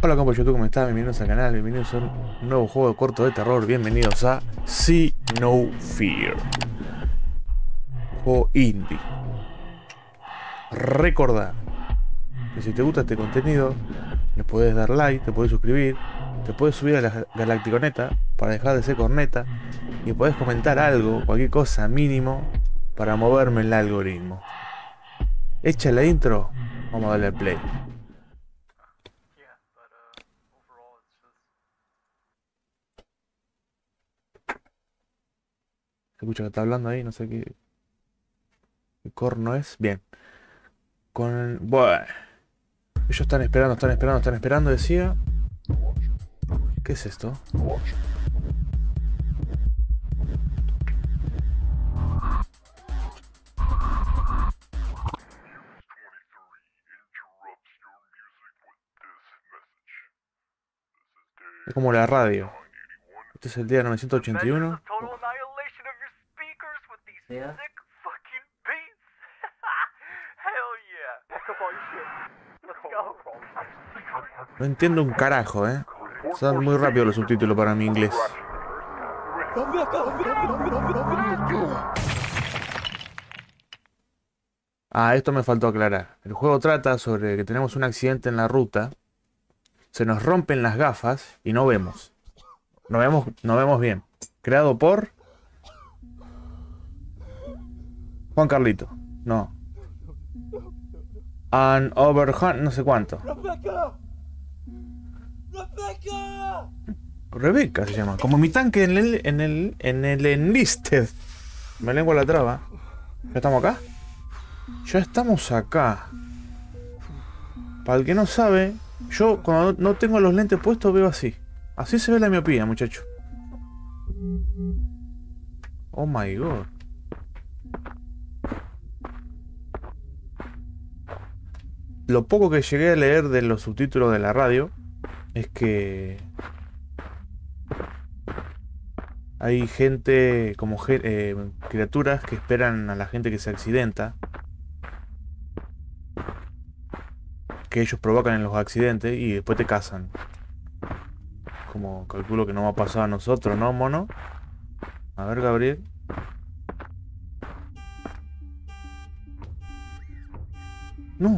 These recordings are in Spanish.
Hola compa YouTube, ¿cómo están? Bienvenidos al canal, bienvenidos a un nuevo juego corto de terror, bienvenidos a See No Fear. Juego indie. Recordá que si te gusta este contenido, le puedes dar like, te puedes suscribir, te puedes subir a la Galacticoneta para dejar de ser corneta y puedes comentar algo, cualquier cosa mínimo, para moverme en el algoritmo. Hecha la intro, vamos a darle al play. Se escucha que está hablando ahí, no sé qué corno es. Bien. Bueno. Ellos están esperando, decía. ¿Qué es esto? Es como la radio. Este es el día 981. Yeah. No entiendo un carajo, ¿eh? Son muy rápidos los subtítulos para mi inglés. Ah, esto me faltó aclarar. El juego trata sobre que tenemos un accidente en la ruta. Se nos rompen las gafas y no vemos. No vemos bien. Creado por Juan Carlito. No. An Overhunt, no sé cuánto. Rebeca se llama. Como mi tanque en el Enlisted. Me lengua la traba. ¿Ya estamos acá? Ya estamos acá. Para el que no sabe, yo cuando no tengo los lentes puestos veo así. Así se ve la miopía, muchacho. Oh my god. Lo poco que llegué a leer de los subtítulos de la radio es que hay gente, como criaturas que esperan a la gente que se accidenta, que ellos provocan en los accidentes y después te cazan. Como calculo que no va a pasar a nosotros, ¿no, mono? A ver, Gabriel. No.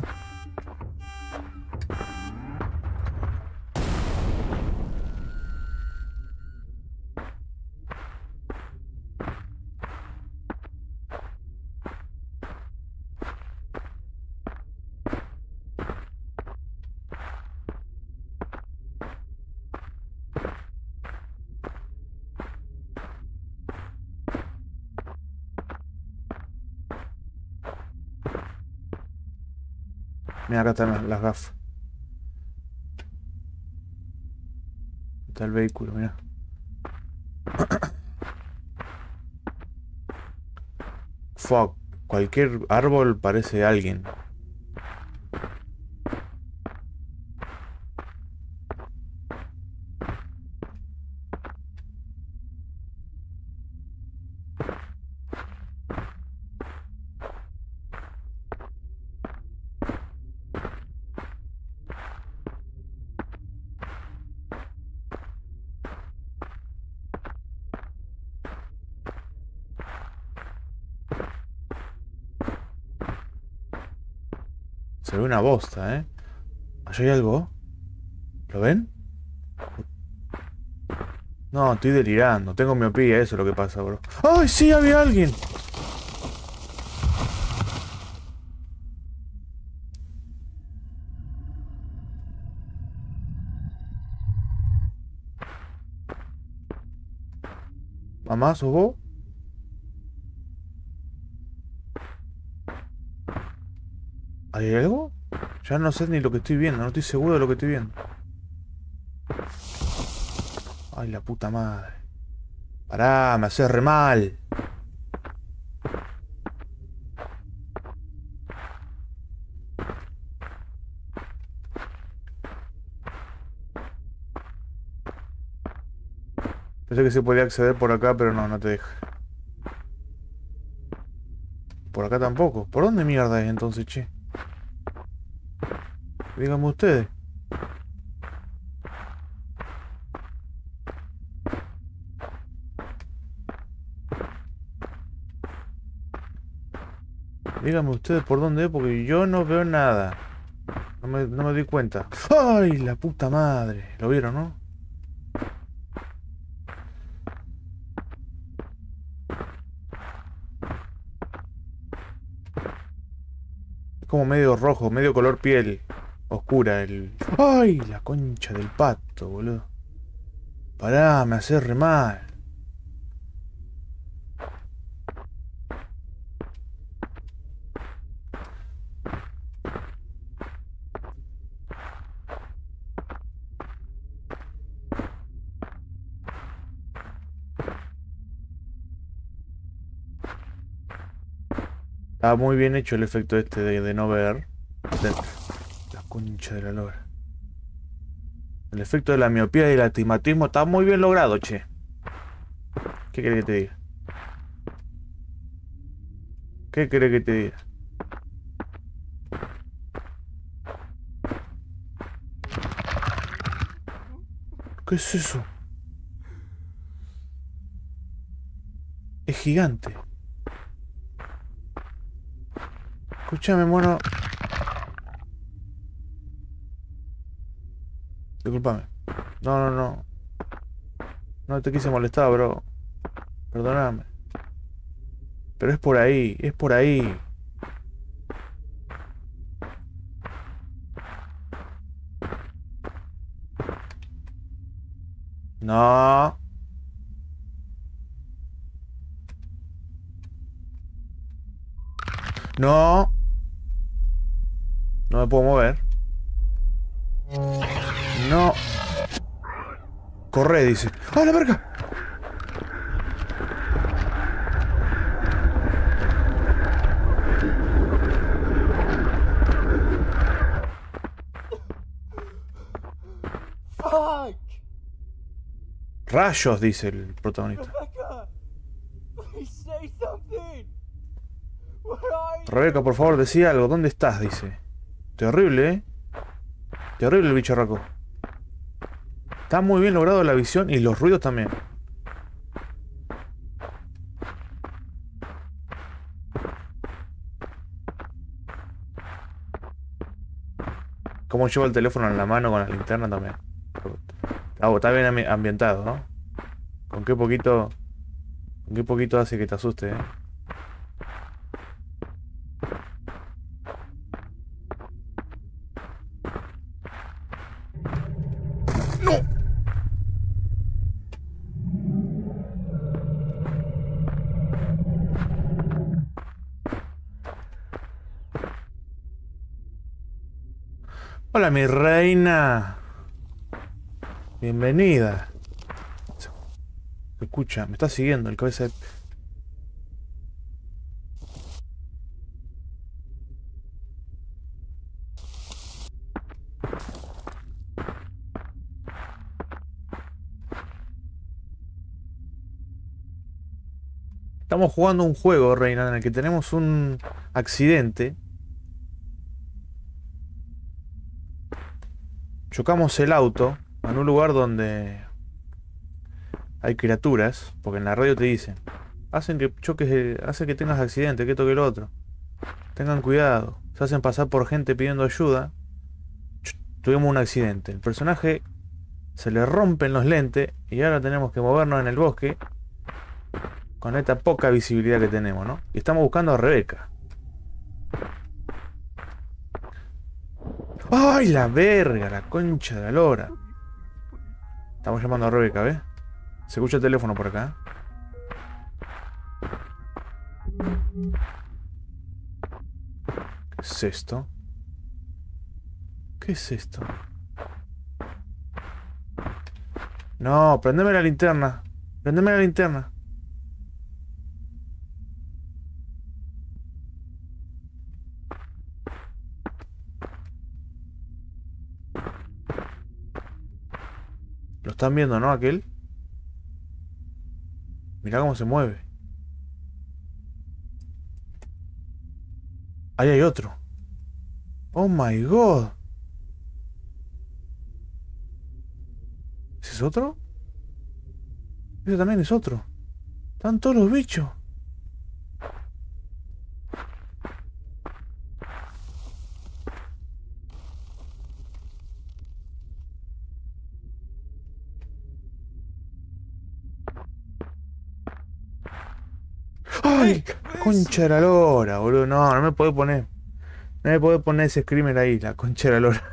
Mira, acá están las gafas. Está el vehículo, mira. Fuck. Cualquier árbol parece alguien. Se ve una bosta, ¿eh? ¿Allá hay algo? ¿Lo ven? No, estoy delirando. Tengo miopía, eso es lo que pasa, bro. ¡Ay, sí, había alguien! ¿Mamá, sos vos? ¿Hay algo? Ya no sé ni lo que estoy viendo, no estoy seguro de lo que estoy viendo. Ay, la puta madre. Pará, me hace re mal. Pensé que se podía acceder por acá, pero no, no te deja. Por acá tampoco. ¿Por dónde mierda es entonces, che? Díganme ustedes. Díganme ustedes por dónde es, porque yo no veo nada. No me di cuenta. ¡Ay, la puta madre! ¿Lo vieron, no? Es como medio rojo, medio color piel oscura el... ¡Ay, la concha del pato, boludo! Pará, me hace re mal. Está muy bien hecho el efecto este de no ver. La concha de la lora. El efecto de la miopía y el astigmatismo está muy bien logrado, che. ¿Qué querés que te diga? ¿Qué querés que te diga? ¿Qué es eso? Es gigante. Escúchame, mono. Discúlpame. No. No te quise molestar, bro. Perdóname. Pero es por ahí, es por ahí. No. No. No me puedo mover. No. Corre, dice. ¡Ah, la verga! Fuck! Rayos, dice el protagonista. Rebecca! Please say something! Where are you? Rebeca, por favor, decía algo. ¿Dónde estás? Dice. Terrible, ¿eh? Terrible el bicharraco. Está muy bien logrado la visión y los ruidos también. Cómo lleva el teléfono en la mano con la linterna también. Está bien ambientado, ¿no? Con qué poquito hace que te asuste, ¿eh? ¡No! Hola, mi reina. Bienvenida. Se escucha, me está siguiendo el cabeza de... Estamos jugando un juego, reina, en el que tenemos un accidente. Chocamos el auto en un lugar donde hay criaturas, porque en la radio te dicen, hacen que choques, hacen que tengas accidente, que esto que lo otro. Tengan cuidado, se hacen pasar por gente pidiendo ayuda. Tuvimos un accidente. El personaje se le rompen los lentes y ahora tenemos que movernos en el bosque con esta poca visibilidad que tenemos, ¿no? Y estamos buscando a Rebeca. ¡Ay, la verga! La concha de la lora. Estamos llamando a Rebeca, ¿ves? Se escucha el teléfono por acá. ¿Qué es esto? ¿Qué es esto? No, prendeme la linterna. Prendeme la linterna. Lo están viendo, ¿no? Aquel. Mirá cómo se mueve. Ahí hay otro. Oh my god. ¿Ese es otro? Ese también es otro. Están todos los bichos. ¡Ay! Concha de la lora, boludo. No, no me podés poner. No me podés poner ese screamer ahí, la concha de la lora.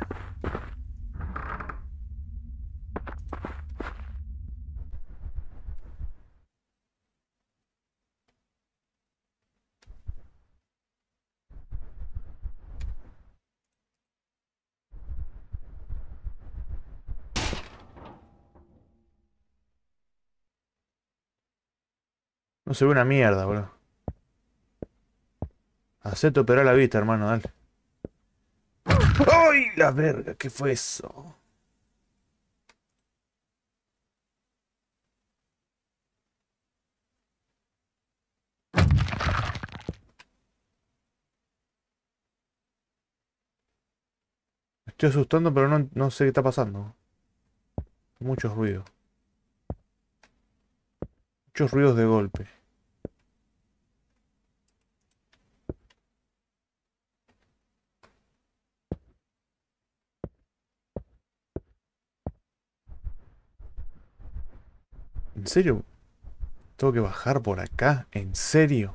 No se ve una mierda, boludo. Hacete operar la vista, hermano, dale. ¡Ay, la verga! ¿Qué fue eso? Me estoy asustando, pero no sé qué está pasando. Muchos ruidos. Muchos ruidos de golpe. ¿En serio? ¿Tengo que bajar por acá? ¿En serio?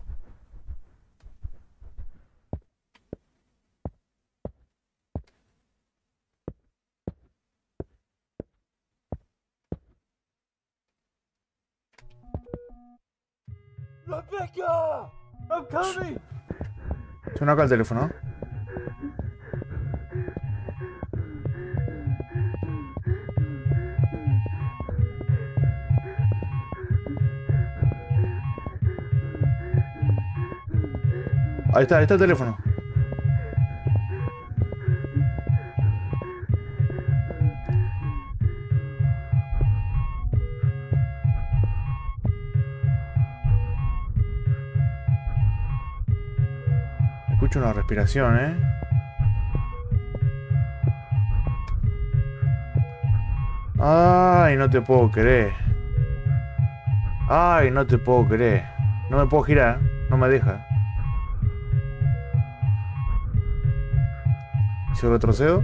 Rebecca! I'm coming! Suena acá el teléfono. Ahí está el teléfono. Escucho una respiración, ¿eh? Ay, no te puedo creer. Ay, no te puedo creer. No me puedo girar, no me deja. Si retrocedo.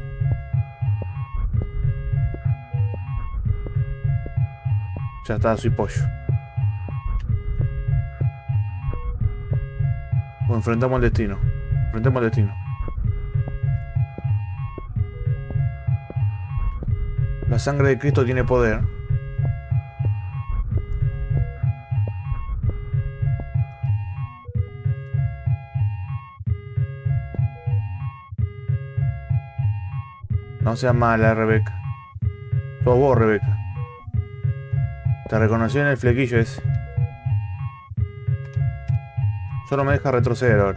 Ya está, soy pollo. Bueno, enfrentamos al destino. Enfrentemos al destino. La sangre de Cristo tiene poder. No seas mala, Rebeca. Sos vos, Rebeca. Te reconoció en el flequillo ese. Solo me deja retroceder ahora.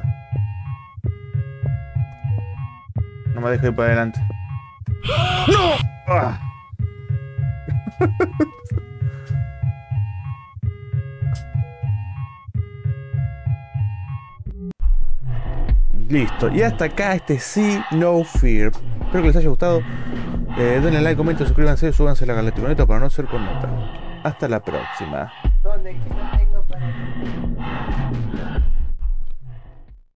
No me deja ir para adelante. ¡No! ¡Ah! Listo. Y hasta acá este Sí No Fear. Espero que les haya gustado. Denle like, comenten, suscríbanse, súbanse a la Galacticoneta para no ser con nota. Hasta la próxima.